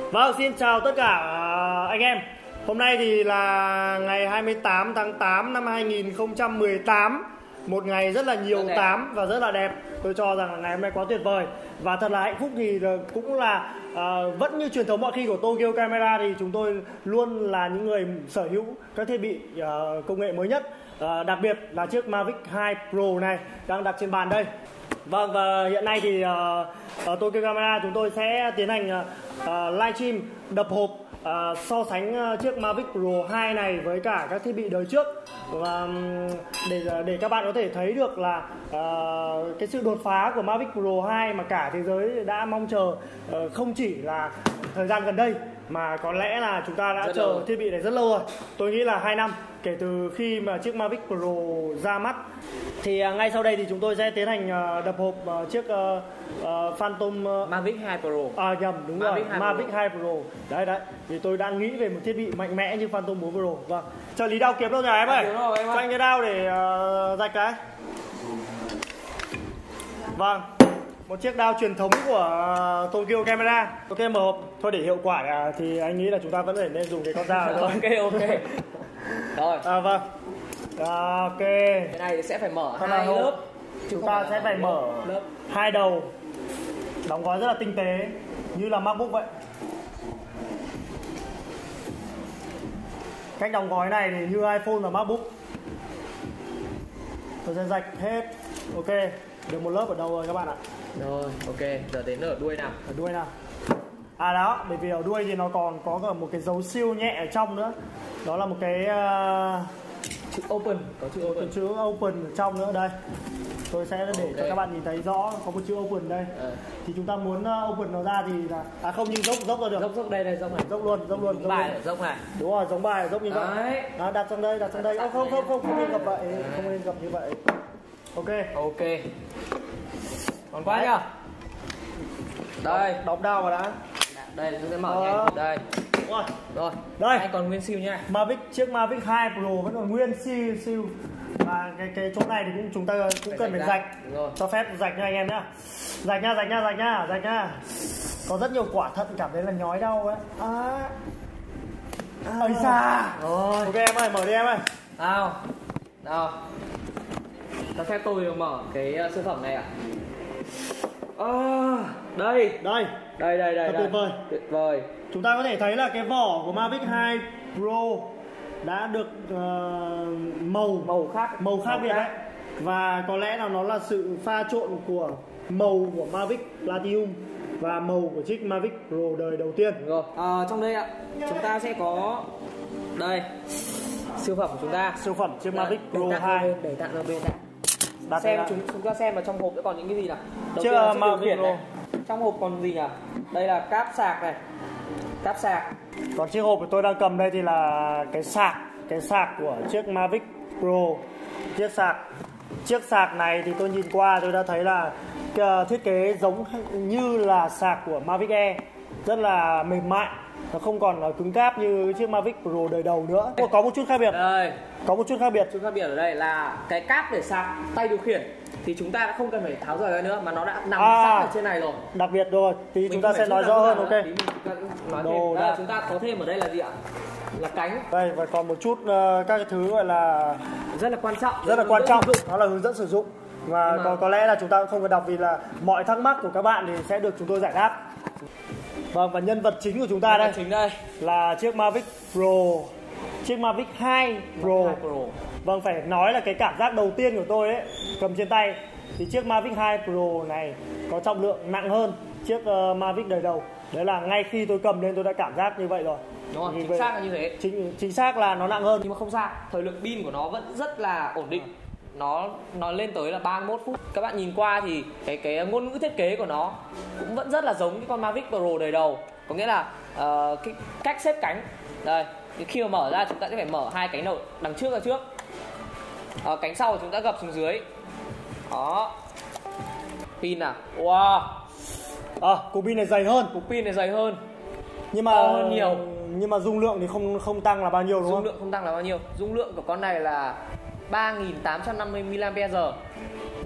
Vâng, xin chào tất cả anh em. Hôm nay thì là ngày 28 tháng 8 năm 2018. Một ngày rất là nhiều tám và rất là đẹp. Tôi cho rằng là ngày hôm nay quá tuyệt vời. Và thật là hạnh phúc thì cũng là vẫn như truyền thống mọi khi của Tokyo Camera thì chúng tôi luôn là những người sở hữu các thiết bị công nghệ mới nhất. Đặc biệt là chiếc Mavic 2 Pro này đang đặt trên bàn đây. Vâng, và hiện nay thì ở Tokyo Camera chúng tôi sẽ tiến hành livestream đập hộp so sánh chiếc Mavic Pro 2 này với cả các thiết bị đời trước, và để các bạn có thể thấy được là cái sự đột phá của Mavic Pro 2 mà cả thế giới đã mong chờ, không chỉ là thời gian gần đây mà có lẽ là chúng ta đã chờ thiết bị này rất lâu rồi. Tôi nghĩ là 2 năm kể từ khi mà chiếc Mavic Pro ra mắt. Thì ngay sau đây thì chúng tôi sẽ tiến hành đập hộp chiếc Phantom Mavic 2 Pro. Nhầm, đúng rồi, Mavic 2 Pro. Đấy, vì tôi đang nghĩ về một thiết bị mạnh mẽ như Phantom 4 Pro. Vâng. Trợ lý đao kiếm đâu nhà em ơi? Cho anh cái đao để rạch cái. Vâng. Một chiếc đao truyền thống của Tokyo Camera. Ok, mở hộp. Thôi để hiệu quả thì anh nghĩ là chúng ta vẫn phải nên dùng cái con dao thôi. Ok. Rồi. Vâng. Ok. Cái này sẽ phải mở hai lớp. Chúng ta sẽ phải mở lớp hai đầu. Đóng gói rất là tinh tế như là MacBook vậy. Cách đóng gói này thì như iPhone và MacBook. Tôi sẽ rạch hết. Ok, được một lớp ở đầu rồi các bạn ạ. Rồi, ok, giờ đến ở đuôi nào. Ở đuôi nào. Đó, bởi vì ở đuôi thì nó còn có cả một cái dấu siêu nhẹ ở trong nữa. Đó là một cái chữ open, có chữ open. Chữ open ở trong nữa đây. Tôi sẽ để cho các bạn nhìn thấy rõ có một chữ open đây. Thì chúng ta muốn open nó ra thì là không, nhưng dốc ra được. Dốc đây dốc này. Dốc luôn. Giống bài ở dốc này. Đúng rồi, giống bài ở dốc như vậy. Đấy. Đặt trong đây. Không nên gập vậy, không nên gập như vậy. Ok. Còn quá nhá. Đây, đóng đao vào đã. Đây chúng ta mở nhanh. Đây. Đúng rồi. Rồi. Đây. Anh còn nguyên siêu nha. Chiếc Mavic 2 Pro vẫn còn nguyên siêu. Và cái chỗ này thì chúng ta cũng cần phải rạch. Cho phép rạch nha anh em nhá. Rạch nha. Có rất nhiều quả thận cảm thấy là nhói đau ấy. Ơi xa. Rồi. Ok em ơi, mở đi em ơi. Nào. Cho phép tôi mở cái siêu phẩm này ạ. Đây. Tuyệt vời. Chúng ta có thể thấy là cái vỏ của Mavic 2 Pro đã được màu khác biệt đấy. Và có lẽ là nó là sự pha trộn của màu của Mavic Platinum và màu của chiếc Mavic Pro đời đầu tiên. Rồi. Trong đây ạ, chúng ta sẽ có đây siêu phẩm của chúng ta. Siêu phẩm chiếc Mavic Pro 2. Để tặng ra bên này. Xem chúng ta xem vào trong hộp sẽ còn những cái gì nào. Chiếc Mavic Pro. Trong hộp còn gì nhỉ? Đây là cáp sạc này. Cáp sạc. Còn chiếc hộp của tôi đang cầm đây thì là cái sạc của chiếc Mavic Pro. Chiếc sạc này thì tôi nhìn qua tôi đã thấy là thiết kế giống như là sạc của Mavic Air, rất là mềm mại, nó không còn cứng cáp như chiếc Mavic Pro đời đầu nữa. Có một chút khác biệt. Đây. Có một chút khác biệt ở đây là cái cáp để sạc tay điều khiển thì chúng ta đã không cần phải tháo rời ra nữa mà nó đã nằm sẵn ở trên này rồi. Đặc biệt rồi, tí chúng ta sẽ nói rõ hơn. Ok. Chúng ta có thêm ở đây là gì ạ? Là cánh. Đây, và còn một chút các cái thứ gọi là rất là quan trọng. Đó là hướng dẫn sử dụng. Và có lẽ là chúng ta cũng không cần đọc vì là mọi thắc mắc của các bạn thì sẽ được chúng tôi giải đáp. Vâng, và nhân vật chính của chúng ta đây là chiếc Mavic Pro, chiếc Mavic 2 Pro. Vâng, phải nói là cái cảm giác đầu tiên của tôi ấy, cầm trên tay thì chiếc Mavic 2 Pro này có trọng lượng nặng hơn chiếc Mavic đời đầu. Đấy là ngay khi tôi cầm lên tôi đã cảm giác như vậy rồi. Đúng rồi, chính xác là như thế. Chính xác là nó nặng hơn. Nhưng mà không sao, thời lượng pin của nó vẫn rất là ổn định. Nó lên tới là 31 phút. Các bạn nhìn qua thì cái ngôn ngữ thiết kế của nó cũng vẫn rất là giống cái con Mavic Pro đời đầu. Có nghĩa là cái cách xếp cánh. Đây, khi mà mở ra chúng ta sẽ phải mở hai cánh đầu đằng trước ra trước. Cánh sau thì chúng ta gập xuống dưới. Đó. Pin nào. Wow. Cục pin này dày hơn. Nhưng mà hơn nhiều. Nhưng mà dung lượng thì không tăng là bao nhiêu đúng không? Dung lượng không tăng là bao nhiêu? Dung lượng của con này là 3850 mAh.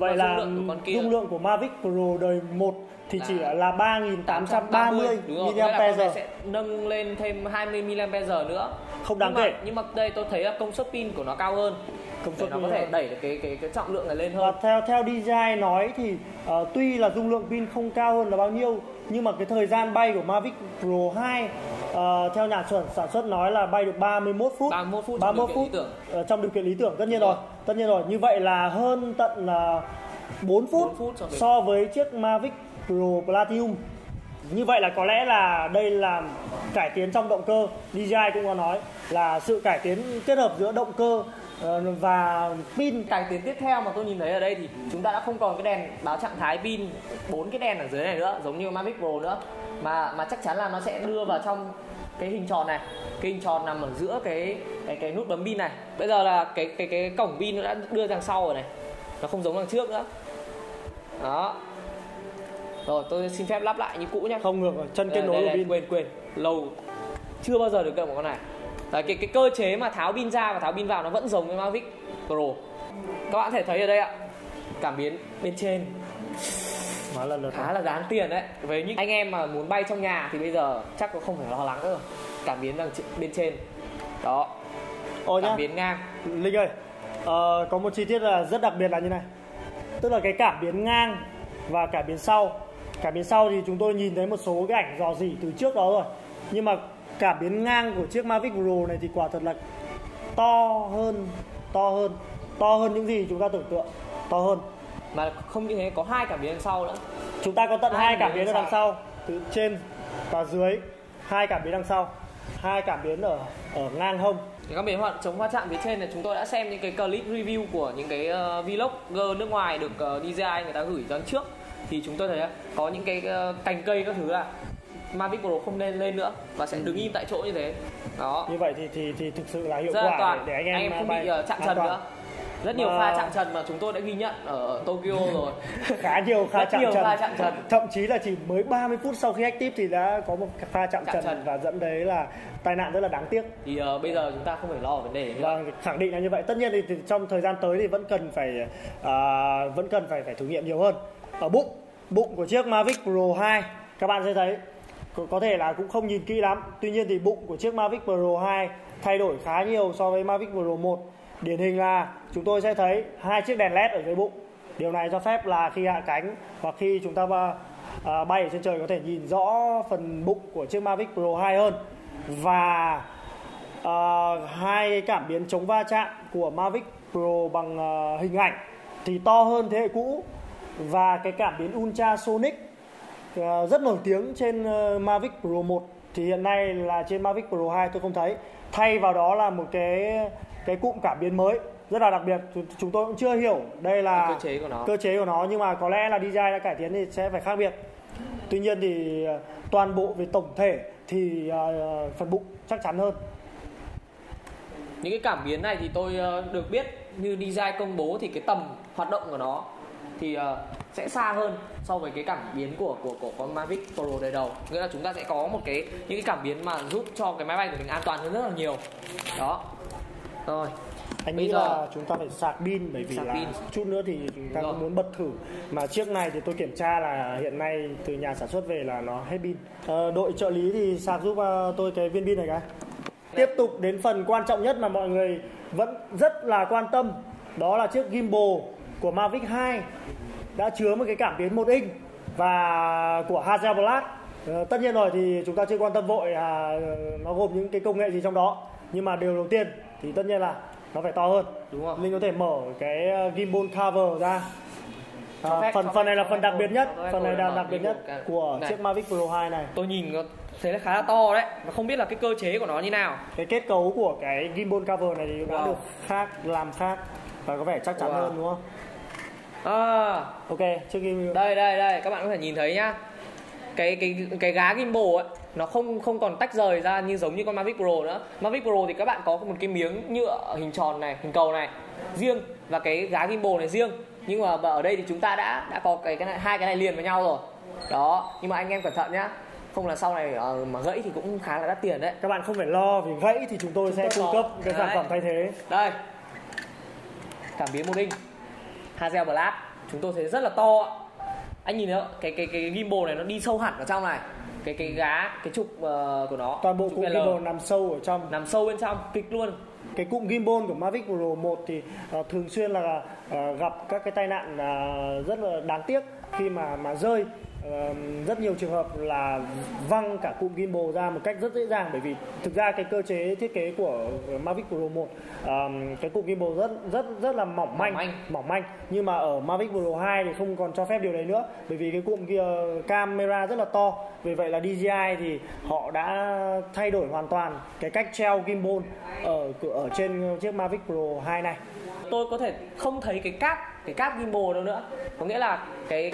vậy là dung lượng của Mavic Pro đời 1 thì chỉ là 3830 mAh, sẽ nâng lên thêm 20 mAh nữa. Không đáng kể. Nhưng mà đây tôi thấy là công suất pin của nó cao hơn. Công suất nó có thể đẩy được cái trọng lượng này lên hơn. Và theo DJI nói thì tuy là dung lượng pin không cao hơn là bao nhiêu, nhưng mà cái thời gian bay của Mavic Pro 2 theo nhà sản xuất nói là bay được 31 phút trong điều kiện lý tưởng. Tất nhiên rồi, như vậy là hơn tận 4 phút so với chiếc Mavic Pro Platinum. Như vậy là có lẽ là đây là cải tiến trong động cơ. DJI cũng có nói là sự cải tiến kết hợp giữa động cơ và pin. Cải tiến tiếp theo mà tôi nhìn thấy ở đây thì chúng ta đã không còn cái đèn báo trạng thái pin, 4 cái đèn ở dưới này nữa giống như Mavic Pro nữa, mà chắc chắn là nó sẽ đưa vào trong cái hình tròn này. Cái hình tròn nằm ở giữa cái nút bấm pin này. Bây giờ là cái cổng pin nó đã đưa đằng sau rồi này, nó không giống đằng trước nữa. Đó. Rồi tôi xin phép lắp lại như cũ nhé. Không ngược rồi, chân kết nối của pin. Quên lâu chưa bao giờ được cầm một con này. Đấy, cái cơ chế mà tháo pin ra và tháo pin vào nó vẫn giống với Mavic Pro. Các bạn có thể thấy ở đây ạ, cảm biến bên trên khá là đáng tiền đấy. Với những anh em mà muốn bay trong nhà thì bây giờ chắc cũng không phải lo lắng nữa. Cảm biến bên trên đó, cảm biến ngang. Linh ơi, có một chi tiết là rất đặc biệt là như này, tức là cái cảm biến ngang và cảm biến sau. Cảm biến sau thì chúng tôi nhìn thấy một số cái ảnh rò rỉ từ trước đó rồi, nhưng mà cảm biến ngang của chiếc Mavic Pro này thì quả thật là to hơn những gì chúng ta tưởng tượng, to hơn. Mà không như thế, có 2 cảm biến đằng sau nữa. Chúng ta có tận 2 cảm biến ở đằng sau, từ trên và dưới, 2 cảm biến đằng sau, 2 cảm biến ở ngang hông. Cái cảm biến chống va chạm phía trên này chúng tôi đã xem những cái clip review của những cái vlogger nước ngoài được DJI người ta gửi ra trước, thì chúng tôi thấy có những cái cành cây các thứ là Mavic Pro không nên lên nữa và sẽ đứng im tại chỗ như thế. Đó. Như vậy thì thực sự là hiệu quả để anh em không bị chạm trần nữa. Rất nhiều pha chạm trần mà chúng tôi đã ghi nhận ở Tokyo rồi. Khá nhiều pha chạm trần. Thậm chí là chỉ mới 30 phút sau khi active thì đã có một pha chạm trần và dẫn đến là tai nạn rất là đáng tiếc. Thì bây giờ chúng ta không phải lo vấn đề nữa. Vâng, khẳng định là như vậy. Tất nhiên thì trong thời gian tới thì vẫn cần phải thử nghiệm nhiều hơn. Ở bụng của chiếc Mavic Pro 2 các bạn sẽ thấy có thể là cũng không nhìn kỹ lắm. Tuy nhiên thì bụng của chiếc Mavic Pro 2 thay đổi khá nhiều so với Mavic Pro 1. Điển hình là chúng tôi sẽ thấy 2 chiếc đèn LED ở dưới bụng. Điều này cho phép là khi hạ cánh hoặc khi chúng ta bay ở trên trời có thể nhìn rõ phần bụng của chiếc Mavic Pro 2 hơn. Và 2 cảm biến chống va chạm của Mavic Pro bằng hình ảnh thì to hơn thế hệ cũ. Và cái cảm biến Ultrasonic rất nổi tiếng trên Mavic Pro 1 thì hiện nay là trên Mavic Pro 2 tôi không thấy. Thay vào đó là một cái cụm cảm biến mới rất là đặc biệt. Chúng tôi cũng chưa hiểu đây là cơ chế của nó, nhưng mà có lẽ là DJI đã cải tiến thì sẽ phải khác biệt. Tuy nhiên thì toàn bộ về tổng thể thì phần bụng chắc chắn hơn. Những cái cảm biến này thì tôi được biết như DJI công bố thì cái tầm hoạt động của nó thì sẽ xa hơn so với cái cảm biến của con Mavic Pro đời đầu. Nghĩa là chúng ta sẽ có những cái cảm biến mà giúp cho cái máy bay của mình an toàn hơn rất là nhiều. Đó. Rồi. Anh nghĩ là chúng ta phải sạc pin, bởi vì là chút nữa thì chúng ta cũng muốn bật thử. Mà chiếc này thì tôi kiểm tra là hiện nay từ nhà sản xuất về là nó hết pin. Đội trợ lý thì sạc giúp tôi cái viên pin này cái. Tiếp tục đến phần quan trọng nhất mà mọi người vẫn rất là quan tâm, đó là chiếc gimbal của Mavic 2 đã chứa một cái cảm biến 1 inch và của Hasselblad. Tất nhiên rồi thì chúng ta chưa quan tâm vội nó gồm những cái công nghệ gì trong đó, nhưng mà điều đầu tiên thì tất nhiên là nó phải to hơn. Đúng rồi. Linh có thể mở cái gimbal cover ra. Phần này là phần đặc biệt nhất, phần này là đặc biệt nhất của chiếc Mavic Pro 2 này. Tôi nhìn thấy là khá là to đấy, và không biết là cái cơ chế của nó như nào. Cái kết cấu của cái gimbal cover này thì đã được làm khác và có vẻ chắc chắn hơn đúng không? Ok, trước khi đây các bạn có thể nhìn thấy nhá. Cái gá gimbal ấy nó không còn tách rời ra như giống như con Mavic Pro nữa. Mavic Pro thì các bạn có một cái miếng nhựa hình tròn này, hình cầu này riêng và cái gá gimbal này riêng. Nhưng mà ở đây thì chúng ta đã có cái này, 2 cái này liền với nhau rồi. Đó, nhưng mà anh em cẩn thận nhá. Không là sau này mà gãy thì cũng khá là đắt tiền đấy. Các bạn không phải lo vì gãy thì chúng tôi sẽ cung cấp cái sản phẩm thay thế. Đây. Cảm biến 1 inch Hasselblad. chúng tôi thấy rất là to. Anh nhìn thấy không? Cái gimbal này nó đi sâu hẳn ở trong này. Cái gá, cái trục của nó. Toàn bộ cụm gimbal nằm sâu ở trong. Nằm sâu bên trong, kịch luôn. Cái cụm gimbal của Mavic Pro 1 thì thường xuyên là gặp các cái tai nạn rất là đáng tiếc khi mà rơi. Rất nhiều trường hợp là văng cả cụm gimbal ra một cách rất dễ dàng, bởi vì thực ra cái cơ chế thiết kế của Mavic Pro 1 cái cụm gimbal rất là mỏng manh, nhưng mà ở Mavic Pro 2 thì không còn cho phép điều đấy nữa, bởi vì cái cụm camera rất là to. Vì vậy là DJI thì họ đã thay đổi hoàn toàn cái cách treo gimbal ở trên chiếc Mavic Pro 2 này. Tôi có thể không thấy cái cáp gimbal đâu nữa, có nghĩa là cái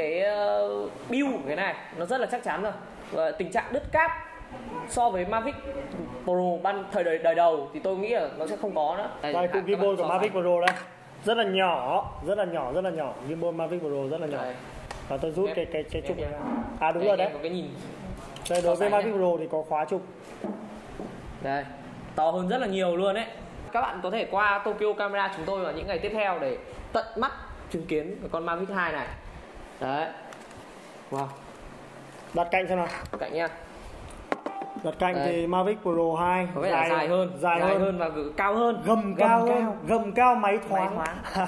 build của cái này nó rất là chắc chắn rồi. Và tình trạng đứt cáp so với Mavic Pro thời đời đầu thì tôi nghĩ là nó sẽ không có nữa. Đây cụm gimbal của Mavic Pro đây rất là nhỏ. Gimbal Mavic Pro rất là nhỏ. Đây. Và tôi rút cái trục này ra. Đúng rồi đấy. Có cái nhìn. Đây đối với Mavic Pro thì có khóa trục. Đây, to hơn rất là nhiều luôn đấy. Các bạn có thể qua Tokyo Camera chúng tôi vào những ngày tiếp theo để tận mắt chứng kiến cái con Mavic 2 này. Đấy. Wow. Đặt cạnh xem nào. Cạnh nha. Đặt cạnh đây. Thì Mavic Pro 2 có vẻ là dài hơn và cao hơn, gầm cao máy thoáng.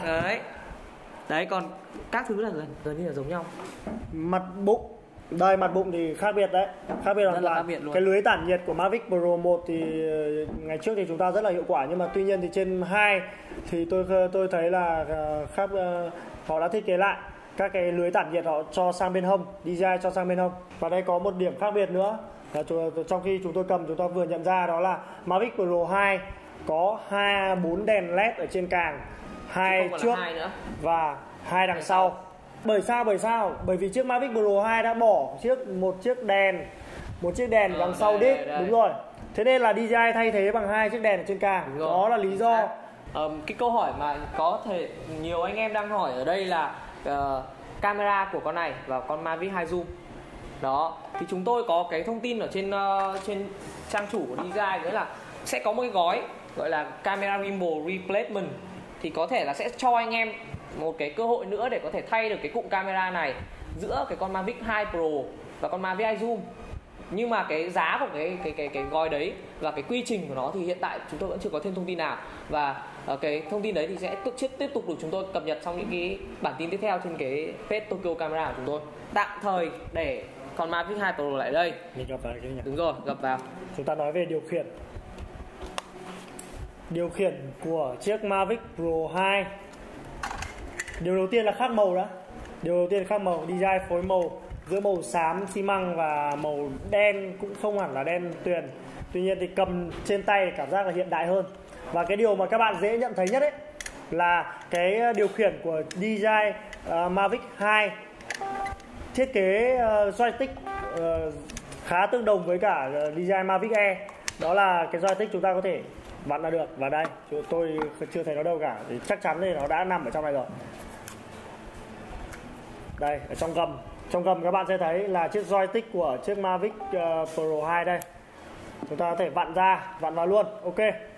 Đấy, còn các thứ là gần như là giống nhau. Mặt bụng thì khác biệt đấy, khác biệt hoàn toàn. Cái lưới tản nhiệt của Mavic Pro 1 thì ngày trước thì chúng ta rất là hiệu quả, nhưng mà tuy nhiên thì trên 2 thì tôi thấy là họ đã thiết kế lại các cái lưới tản nhiệt, họ cho sang bên hông, DJI cho sang bên hông. Và đây có một điểm khác biệt nữa là trong khi chúng tôi cầm, chúng ta vừa nhận ra đó là Mavic Pro 2 có 4 đèn LED ở trên càng, 2 trước và 2 đằng sau. Bởi sao? Bởi vì chiếc Mavic Pro 2 đã bỏ một chiếc đèn đằng sau đít. Đúng rồi. Thế nên là DJI thay thế bằng 2 chiếc đèn ở trên càng. Đó là lý do. Cái câu hỏi mà có thể nhiều anh em đang hỏi ở đây là camera của con này và con Mavic 2 Zoom. Đó, thì chúng tôi có cái thông tin ở trên trang chủ của DJI, nghĩa là sẽ có một cái gói gọi là camera gimbal replacement, thì có thể là sẽ cho anh em một cái cơ hội nữa để có thể thay được cái cụm camera này giữa cái con Mavic 2 Pro và con Mavic 2 Zoom. Nhưng mà cái giá của cái gói đấy và cái quy trình của nó thì hiện tại chúng tôi vẫn chưa có thêm thông tin nào, và cái thông tin đấy thì sẽ tiếp tục được chúng tôi cập nhật trong những cái bản tin tiếp theo trên cái page Tokyo Camera của chúng tôi. Tạm thời để con Mavic 2 Pro lại đây. Mình gập vào cái nhỉ? Đúng rồi, gập vào. Chúng ta nói về điều khiển của chiếc Mavic Pro 2. Điều đầu tiên là khác màu đã. DJI phối màu giữa màu xám xi măng và màu đen, cũng không hẳn là đen tuyền. Tuy nhiên thì cầm trên tay cảm giác là hiện đại hơn. Và cái điều mà các bạn dễ nhận thấy nhất ấy là cái điều khiển của DJI Mavic 2 thiết kế joystick khá tương đồng với cả DJI Mavic Air. Đó là cái joystick chúng ta có thể vặn ra được. Và đây, tôi chưa thấy nó đâu cả, thì chắc chắn thì nó đã nằm ở trong này rồi. Đây, ở trong gầm các bạn sẽ thấy là chiếc joystick của chiếc Mavic Pro 2 đây. Chúng ta có thể vặn vào luôn. Ok.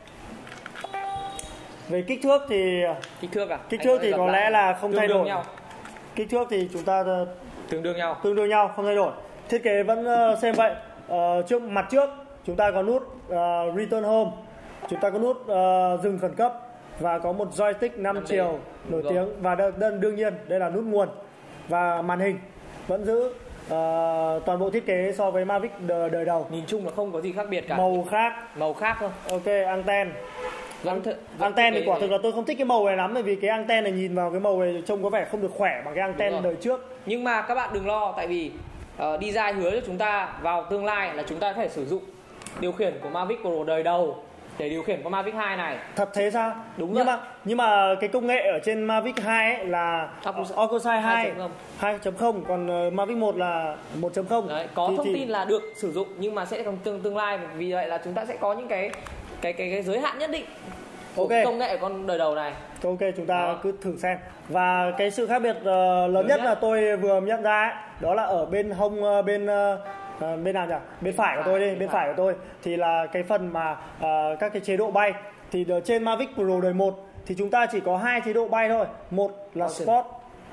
Về kích thước thì có lẽ là không thay đổi. Kích thước thì chúng ta tương đương nhau, không thay đổi. Thiết kế vẫn xem vậy. Mặt trước chúng ta có nút Return Home, chúng ta có nút dừng khẩn cấp, và có một joystick 5 chiều nổi tiếng, và đương nhiên đây là nút nguồn. Và màn hình vẫn giữ toàn bộ thiết kế so với Mavic đời đầu. Nhìn chung là không có gì khác biệt cả. Màu khác thôi. Ok, anten thì quả thực là tôi không thích cái màu này lắm, bởi vì cái anten này nhìn vào cái màu này trông có vẻ không được khỏe bằng cái anten đời trước. Nhưng mà các bạn đừng lo, tại vì DJI hứa cho chúng ta vào tương lai là chúng ta có thể sử dụng điều khiển của Mavic Pro đời đầu để điều khiển con Mavic 2 này. Thật thế sao? Đúng rồi. Nhưng mà cái công nghệ ở trên Mavic 2 ấy là OcuSight 2.0, còn Mavic 1 là 1.0. Đấy, có thông tin là được sử dụng, nhưng mà sẽ còn tương lai, vì vậy là chúng ta sẽ có những cái giới hạn nhất định của công nghệ của con đời đầu này. Ok, chúng ta cứ thử xem. Và cái sự khác biệt lớn nhất là tôi vừa nhận ra ấy, đó là ở bên hông, bên nào nhỉ? Bên phải của tôi đi, bên phải của tôi thì là cái phần mà các cái chế độ bay. Thì trên Mavic Pro đời 1 thì chúng ta chỉ có 2 chế độ bay thôi. Một là Sport,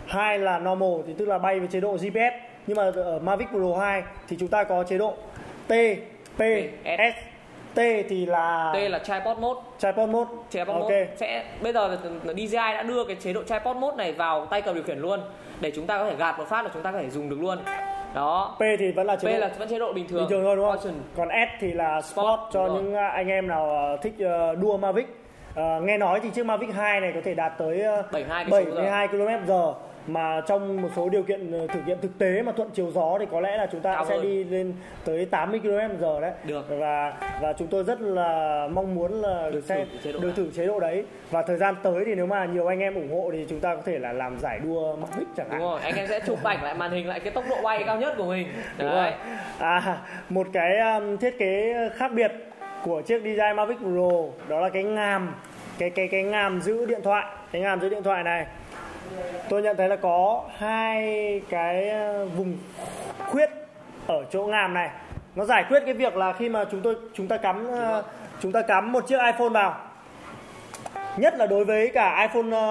hai là normal thì tức là bay với chế độ GPS, nhưng mà ở Mavic Pro 2 thì chúng ta có chế độ T, P, S. T thì là tripod mode. Tripod mode. Okay. Sẽ bây giờ DJI đã đưa cái chế độ tripod mode này vào tay cầm điều khiển luôn, để chúng ta có thể gạt một phát là chúng ta có thể dùng được luôn. Đó. P thì vẫn là chế độ bình thường thôi đúng không? Còn S thì là Sport cho những anh em nào thích đua Mavic. Nghe nói thì chiếc Mavic 2 này có thể đạt tới 72 km/h, mà trong một số điều kiện thử nghiệm thực tế mà thuận chiều gió thì có lẽ là chúng ta sẽ đi lên tới 80 km/h đấy. Được. Và chúng tôi rất là mong muốn là được thử chế độ đấy, và thời gian tới thì nếu mà nhiều anh em ủng hộ thì chúng ta có thể là làm giải đua Mavic chẳng hạn. Đúng rồi, anh em sẽ chụp ảnh lại màn hình lại cái tốc độ bay cao nhất của mình. Đấy. Một cái thiết kế khác biệt của chiếc DJI Mavic Pro đó là cái ngàm, cái ngàm giữ điện thoại. Cái ngàm giữ điện thoại này tôi nhận thấy là có hai cái vùng khuyết ở chỗ ngàm này. Nó giải quyết cái việc là khi mà chúng ta cắm một chiếc iPhone vào, nhất là đối với cả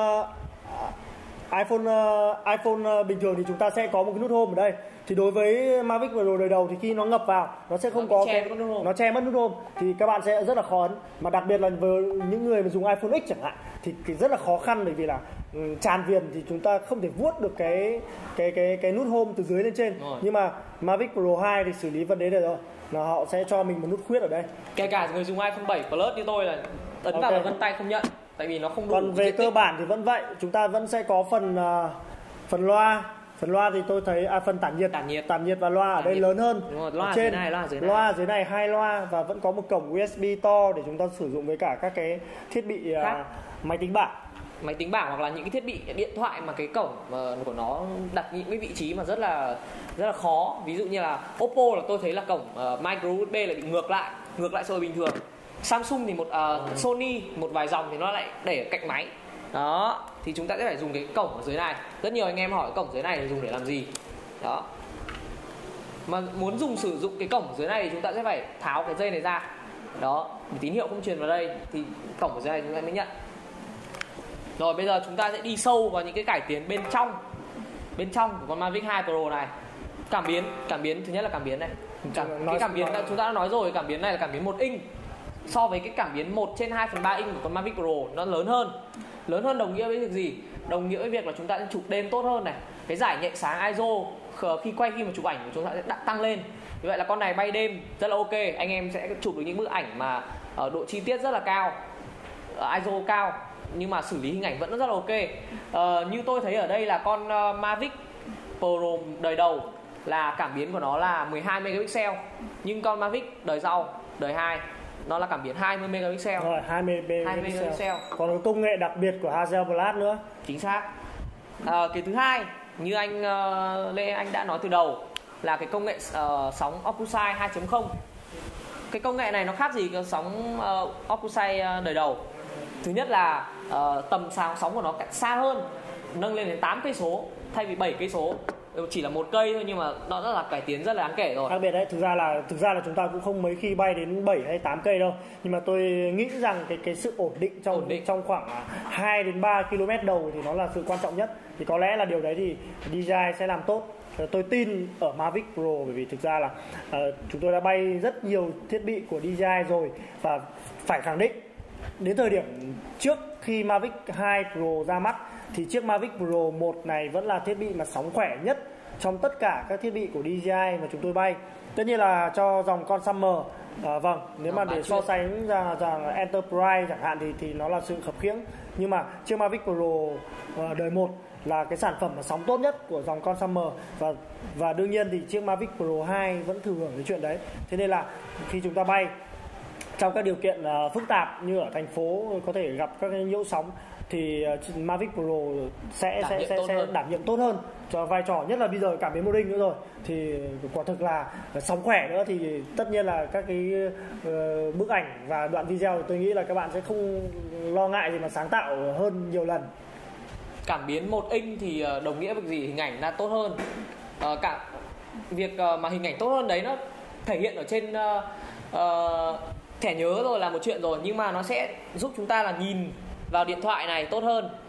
iPhone bình thường thì chúng ta sẽ có một cái nút home ở đây. Thì đối với Mavic Pro đời đầu thì khi nó ngập vào nó sẽ không có nó che mất nút home, thì các bạn sẽ rất là khó ấn. Mà đặc biệt là với những người mà dùng iPhone X chẳng hạn thì rất là khó khăn, bởi vì là tràn viền thì chúng ta không thể vuốt được cái nút home từ dưới lên trên. Nhưng mà Mavic Pro 2 thì xử lý vấn đề này rồi, là họ sẽ cho mình một nút khuyết ở đây. Kể cả người dùng iPhone 7 Plus như tôi là ấn vào vân tay không nhận, tại vì nó không đủ. Còn về cơ bản thì vẫn vậy, chúng ta vẫn sẽ có phần loa. Phần loa thì tôi thấy phần tản nhiệt và loa ở đây lớn hơn. Loa trên loa dưới này 2 loa, và vẫn có một cổng USB to để chúng ta sử dụng với cả các cái thiết bị máy tính bảng hoặc là những cái thiết bị điện thoại mà cái cổng của nó đặt những cái vị trí mà rất là khó. Ví dụ như là Oppo là tôi thấy là cổng micro USB lại bị ngược lại so với bình thường. Samsung thì Sony một vài dòng thì nó lại để ở cạnh máy. Đó, thì chúng ta sẽ phải dùng cái cổng ở dưới này. Rất nhiều anh em hỏi cổng dưới này thì dùng để làm gì. Đó. Mà muốn sử dụng cái cổng ở dưới này thì chúng ta sẽ phải tháo cái dây này ra. Đó, tín hiệu không truyền vào đây thì cổng ở dưới này chúng ta mới nhận. Rồi bây giờ chúng ta sẽ đi sâu vào những cái cải tiến bên trong của con Mavic 2 Pro này. Cảm biến thứ nhất là cảm biến này. Cái cảm biến chúng ta đã nói rồi, cảm biến này là cảm biến 1 inch. So với cái cảm biến 1/2/3 inch của con Mavic Pro nó lớn hơn đồng nghĩa với việc gì? Đồng nghĩa với việc là chúng ta sẽ chụp đêm tốt hơn này. Cái giải nhạy sáng ISO khi mà chụp ảnh của chúng ta sẽ tăng lên. Như vậy là con này bay đêm rất là ok, anh em sẽ chụp được những bức ảnh mà độ chi tiết rất là cao, ISO cao, nhưng mà xử lý hình ảnh vẫn rất là ok. Như tôi thấy ở đây là con Mavic Pro đời đầu là cảm biến của nó là 12 megapixel, nhưng con Mavic đời sau, đời 2 nó là cảm biến 20 megapixel. Rồi, 20 megapixel. Còn có công nghệ đặc biệt của Hasselblad nữa. Chính xác. Cái thứ hai, như anh Lê anh đã nói từ đầu, là cái công nghệ sóng Opusai 2.0. Cái công nghệ này nó khác gì cái sóng Opusai đời đầu? Thứ nhất là tầm sóng của nó xa hơn, nâng lên đến 8 cây số thay vì 7 cây số. Chỉ là 1 cây thôi nhưng mà nó rất là cải tiến rất là đáng kể rồi. Đặc biệt đấy, thực ra là chúng ta cũng không mấy khi bay đến 7 hay 8 cây đâu. Nhưng mà tôi nghĩ rằng cái sự ổn định trong khoảng 2 đến 3 km đầu thì nó là sự quan trọng nhất. Thì có lẽ là điều đấy thì DJI sẽ làm tốt. Tôi tin ở Mavic Pro, bởi vì thực ra là chúng tôi đã bay rất nhiều thiết bị của DJI rồi, và phải khẳng định đến thời điểm trước khi Mavic 2 Pro ra mắt thì chiếc Mavic Pro 1 này vẫn là thiết bị mà sóng khỏe nhất trong tất cả các thiết bị của DJI mà chúng tôi bay. Tất nhiên là cho dòng con Summer, nếu mà để so sánh ra rằng Enterprise chẳng hạn thì nó là sự khập khiễng. Nhưng mà chiếc Mavic Pro đời 1 là cái sản phẩm mà sóng tốt nhất của dòng con Summer, và đương nhiên thì chiếc Mavic Pro 2 vẫn thừa hưởng cái chuyện đấy. Thế nên là khi chúng ta bay trong các điều kiện phức tạp như ở thành phố có thể gặp các cái nhiễu sóng thì Mavic Pro sẽ đảm nhiệm tốt hơn cho vai trò, nhất là bây giờ cảm biến 1 inch nữa rồi thì quả thực là sóng khỏe nữa, thì tất nhiên là các cái bức ảnh và đoạn video thì tôi nghĩ là các bạn sẽ không lo ngại gì mà sáng tạo hơn nhiều lần. Cảm biến 1 inch thì đồng nghĩa với gì? Hình ảnh là tốt hơn. Cả việc mà hình ảnh tốt hơn đấy nó thể hiện ở trên thẻ nhớ rồi là một chuyện rồi, nhưng mà nó sẽ giúp chúng ta là nhìn vào điện thoại này tốt hơn.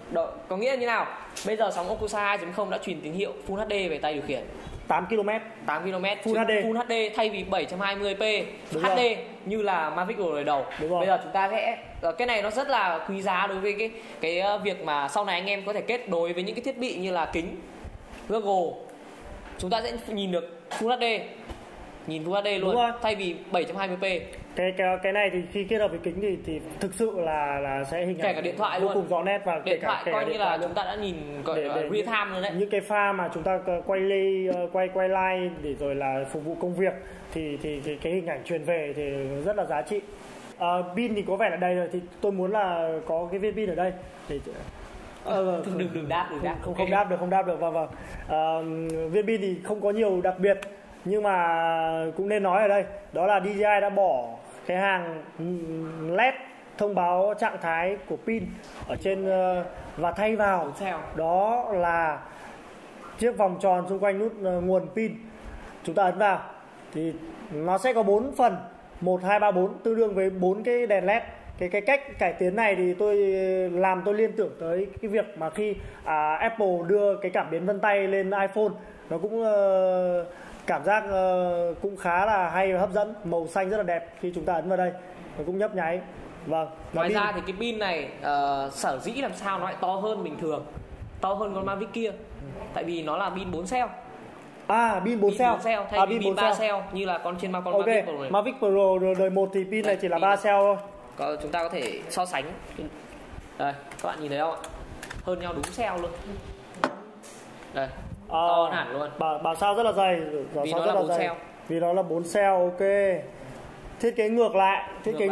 Có nghĩa là như nào? Bây giờ sóng Okusa 2.0 đã truyền tín hiệu Full HD về tay điều khiển 8 km Full HD thay vì 720p Đúng HD rồi. như là Mavic Pro đời đầu. Đúng rồi. Bây giờ chúng ta sẽ cái này nó rất là quý giá đối với cái việc mà sau này anh em có thể kết nối với những cái thiết bị như là kính Google. Chúng ta sẽ nhìn được Full HD, nhìn Full HD luôn thay vì 720p. Cái này thì khi kết hợp với kính thì thực sự là sẽ hình ảnh kể cả điện thoại vô luôn, cùng rõ nét, và điện thoại coi như là luôn. chúng ta đã nhìn gọi là real time luôn đấy. Những cái pha mà chúng ta quay live để rồi là phục vụ công việc thì cái hình ảnh truyền về thì rất là giá trị. Pin thì có vẻ là đầy rồi, thì tôi muốn là có cái viên pin ở đây để đừng đáp không đáp được. Vâng. Viên pin thì không có nhiều đặc biệt, nhưng mà cũng nên nói ở đây đó là DJI đã bỏ cái hàng LED thông báo trạng thái của pin ở trên, và thay vào đó là chiếc vòng tròn xung quanh nút nguồn pin. Chúng ta ấn vào thì nó sẽ có 4 phần, 1, 2, 3, 4, tương đương với 4 cái đèn LED. Cái cách cải tiến này thì tôi liên tưởng tới cái việc mà khi Apple đưa cái cảm biến vân tay lên iPhone, nó cũng cảm giác cũng khá là hay và hấp dẫn. Màu xanh rất là đẹp khi chúng ta ấn vào đây, nó cũng nhấp nháy. Vâng. Ngoài ra thì cái pin này sở dĩ làm sao nó lại to hơn bình thường, to hơn con Mavic kia, tại vì nó là pin 4 cell. Pin 4 cell thay vì pin 3 cell như là con Mavic Pro này. Mavic Pro đời 1 thì pin này chỉ là 3 cell thôi. Chúng ta có thể so sánh. Đây, các bạn nhìn thấy không ạ? Hơn nhau đúng cell luôn. Đây, to hẳn luôn. Bản sao rất là dày, vì nó là 4 cell. Vì nó là 4 cell, ok. Thiết kế ngược lại.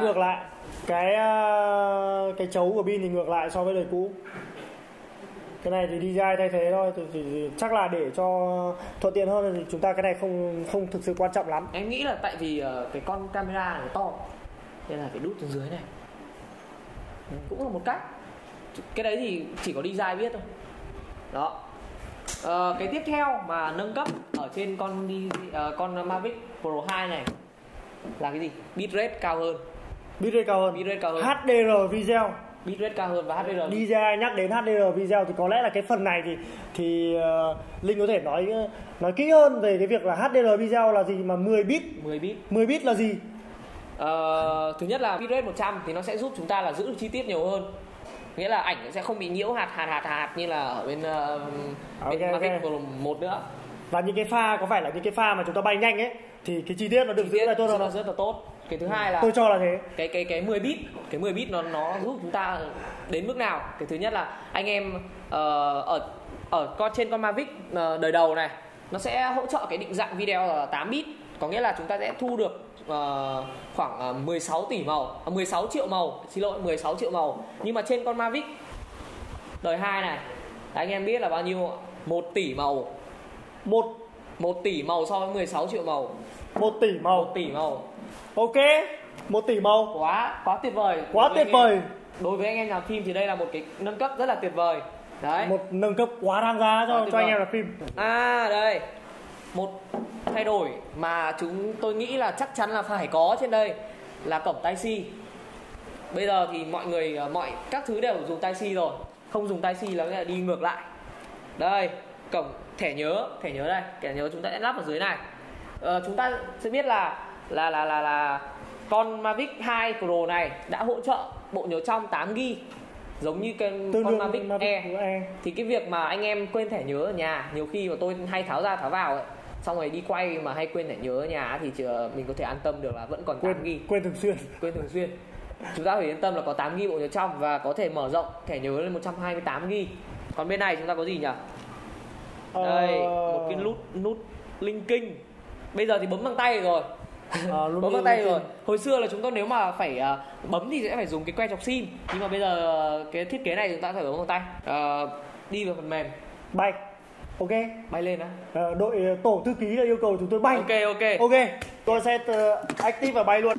Cái chấu của pin thì ngược lại so với đời cũ. Cái này thì DJI thay thế thôi, thì chắc là để cho thuận tiện hơn thì chúng ta cái này không thực sự quan trọng lắm. Em nghĩ là tại vì cái con camera này to nên là phải đút xuống dưới này. Cũng là một cách. Cái đấy thì chỉ có DJI biết thôi. Đó. Cái tiếp theo mà nâng cấp ở trên con Mavic Pro 2 này là cái gì? Bitrate cao hơn. HDR video. Bitrate cao hơn và HDR. DJI nhắc đến HDR video thì có lẽ là cái phần này thì Linh có thể nói kỹ hơn về cái việc là HDR video là gì, mà 10 bit là gì? Thứ nhất là bitrate 100 thì nó sẽ giúp chúng ta là giữ được chi tiết nhiều hơn. Nghĩa là ảnh sẽ không bị nhiễu hạt như là ở bên Mavic Pro 1 nữa. Và những cái pha có phải là những cái pha mà chúng ta bay nhanh ấy thì cái chi tiết nó được giữ lại tốt hơn. Rất là tốt. Cái thứ hai là tôi cho là thế. Cái 10 bit nó giúp chúng ta đến mức nào? Cái thứ nhất là anh em trên con Mavic đời đầu này nó sẽ hỗ trợ cái định dạng video là 8 bit, có nghĩa là chúng ta sẽ thu được khoảng 16 triệu màu, 16 triệu màu. Nhưng mà trên con Mavic đời 2 này anh em biết là bao nhiêu? 1 tỷ màu. 1 tỷ màu so với 16 triệu màu. 1 tỷ màu. Ok, 1 tỷ màu. Quá tuyệt vời. Đối với anh em làm phim thì đây là một cái nâng cấp rất là tuyệt vời. Đấy. Một nâng cấp quá đáng giá cho anh em làm phim. Đây. Một thay đổi mà tôi nghĩ là chắc chắn là phải có trên đây là cổng Type-C. Bây giờ thì mọi các thứ đều dùng Type-C rồi. Không dùng Type-C là đi ngược lại. Đây, cổng thẻ nhớ đây, thẻ nhớ chúng ta sẽ lắp ở dưới này. Chúng ta sẽ biết là con Mavic 2 Pro này đã hỗ trợ bộ nhớ trong 8GB giống như con Mavic Air. Thì cái việc mà anh em quên thẻ nhớ ở nhà, nhiều khi mà tôi hay tháo ra tháo vào ấy, xong rồi đi quay mà hay quên thẻ nhớ ở nhà thì mình có thể an tâm được là vẫn còn 8GB. Quên thường xuyên. Chúng ta phải yên tâm là có 8GB bộ nhớ trong và có thể mở rộng thẻ nhớ lên 128GB. Còn bên này chúng ta có gì nhỉ? Đây, một cái nút linking. Bây giờ thì bấm bằng tay rồi. Bấm bằng tay rồi. Hồi xưa là chúng ta nếu mà phải bấm thì sẽ phải dùng cái que chọc sim, nhưng mà bây giờ cái thiết kế này chúng ta phải bấm bằng tay. Đi vào phần mềm. Bay. Ok. Bay lên á. Đội tổ thư ký là yêu cầu chúng tôi bay. Ok. Tôi sẽ active và bay luôn.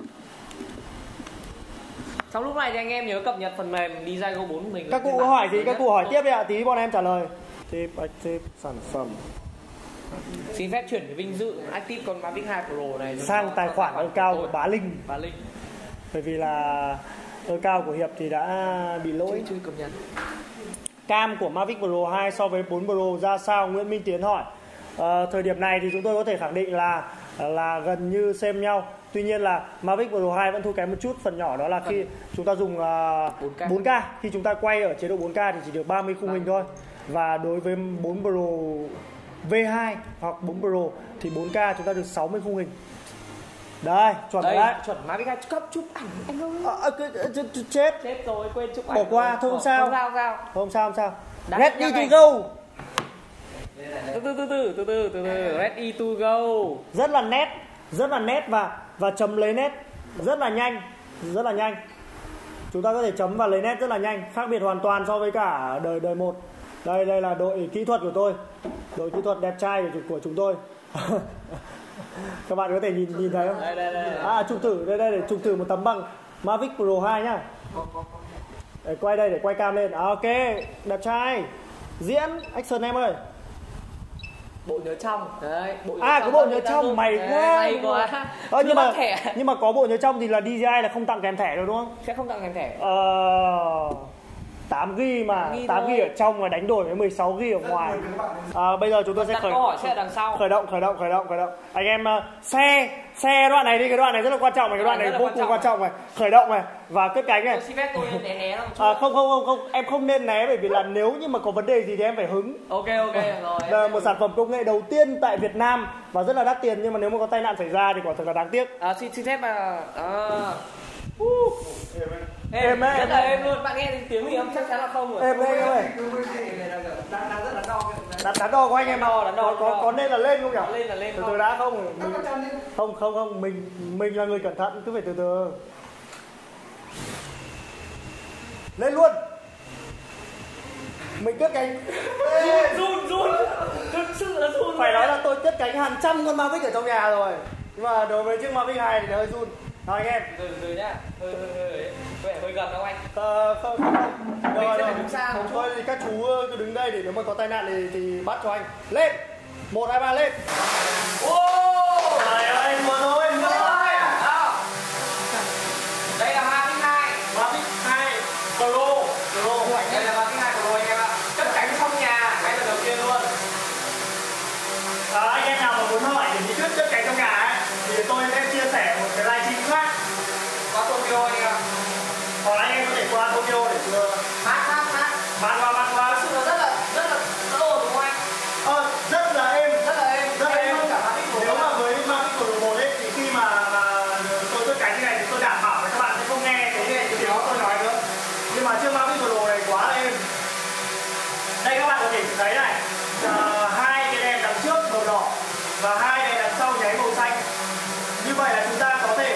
Trong lúc này thì anh em nhớ cập nhật phần mềm DJI Go 4 của mình. Các cụ có hỏi gì các cụ hỏi tiếp đi ạ, tí bọn em trả lời. Active sản phẩm. Xin phép chuyển cái vinh dự active con Mavic 2 Pro này sang tài khoản ơ cao của Bá Linh. Bởi vì là ơ cao của Hiệp thì đã bị lỗi. Chưa cập nhật. cam của Mavic Pro 2 so với 4 Pro ra sao? Nguyễn Minh Tiến hỏi. Thời điểm này thì chúng tôi có thể khẳng định là gần như xem nhau. Tuy nhiên là Mavic Pro 2 vẫn thua kém một chút, phần nhỏ đó là khi chúng ta dùng 4K. Khi chúng ta quay ở chế độ 4K thì chỉ được 30 khung hình thôi. Và đối với 4 Pro V2 hoặc 4 Pro thì 4K chúng ta được 60 khung hình. Đây, chuẩn đấy. Chuẩn Mavic 2 cấp chụp ảnh anh ơi. Chết rồi, quên chụp ảnh. Bỏ qua, thôi không sao. Không sao. Ready to go. Từ từ, ready to go. Rất là nét và chấm lấy nét rất là nhanh. Chúng ta có thể chấm và lấy nét rất là nhanh, khác biệt hoàn toàn so với cả đời 1. Đây là đội kỹ thuật của tôi. Đội kỹ thuật đẹp trai của chúng tôi. Các bạn có thể nhìn thấy không? Đây. Chụp thử đây để chụp thử một tấm bằng Mavic Pro 2 nhá. Để quay đây để quay cam lên. Ok, đẹp trai. Diễn action em ơi. Bộ nhớ trong. Đấy, có bộ nhớ trong, mày quá. Hay quá. Nhưng mà có bộ nhớ trong thì là DJI là không tặng kèm thẻ rồi đúng không? Sẽ không tặng kèm thẻ. 8GB mà 8GB ở trong và đánh đổi với 16GB ở ngoài. Bây giờ chúng tôi sẽ câu hỏi sẽ đằng sau. Khởi động. Anh em xe đoạn này đi, cái đoạn này rất là quan trọng, cái đoạn này vô cùng quan trọng này. Khởi động này và cất cánh này. Tôi xin phép tôi né không, em không nên né bởi vì là nếu như mà có vấn đề gì thì em phải hứng. Ok rồi. Đây là một sản phẩm công nghệ đầu tiên tại Việt Nam và rất là đắt tiền, nhưng mà nếu mà có tai nạn xảy ra thì quả thật là đáng tiếc. Xin phép mà Êm rất là êm luôn. Bạn nghe tiếng gì không? Chắc chắn là không rồi. Êm đấy ơi. Đắn đo của anh em có nên là lên không nhỉ? Lên từ từ đã không mình là người cẩn thận, cứ phải từ từ. Lên luôn. Mình cất cánh. Run. Thực sự là run. Phải nói là tôi cất cánh hàng trăm con Mavic ở trong nhà rồi. Nhưng mà đối với chiếc Mavic 2 thì hơi run. Thôi anh em. Từ nhá. Hơi gần không anh? Không. Mình sẽ phải đứng xa một chút. Thôi thì các chú cứ đứng đây để nếu mà có tai nạn thì bắt cho anh. Lên. 1 2 3 lên. Trời ơi, vừa rồi. Đây là Mavic 2 Pro. Đây là Mavic 2 Pro anh em ạ. Cất cánh trong nhà ngay lần đầu tiên luôn. Anh em nào mà muốn hỏi về bí quyết cất cánh trong nhà ấy thì tôi sẽ chia sẻ một cái livestream khác qua Tokyo anh em ạ. Hoặc là anh em có thể qua Tokyo để hát bạn qua. Thực sự là rất là ổn đúng không anh? Rất là êm hơn cả Mavic Pro. Nếu mà với Mavic Pro 1 ấy thì khi mà tôi cất cánh như này thì tôi đảm bảo là các bạn sẽ không nghe cái tiếng tôi nói nữa. Nhưng mà chiếc Mavic Pro này quá là êm. Đây các bạn có thể thấy này, hai cái đèn đằng trước màu đỏ và hai đèn đằng sau nháy màu xanh. Như vậy là chúng ta có thể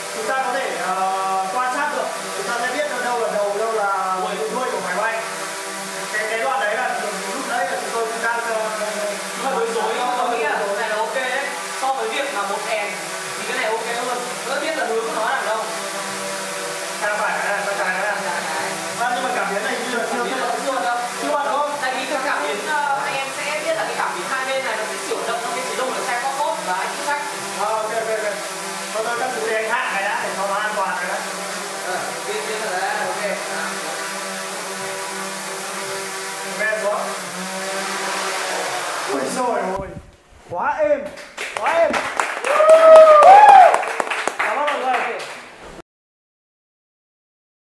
quan sát được, chúng ta sẽ biết đâu là đầu, đâu là đuôi của máy bay. Cái đoạn đấy là lúc đấy là chúng tôi đang bối rối. Tôi nghĩ là cái này là ok đấy. So với việc là một đèn thì cái này ok hơn. Tôi biết là hướng của nó là đâu. Càng phải cái này, nhưng mà cảm biến này như là chưa bạn đúng không? Tại vì cái cảm biến anh em sẽ biết là cái cảm biến hai bên này nó sẽ chuyển động trong cái chế độ là xe có và anh thích khách. Ok. Thôi các chú để anh hạ cái đã để cho nó an toàn cái đã. Biết rồi đấy, ok. Ven xuống. Ui xồi ôi. Quá êm.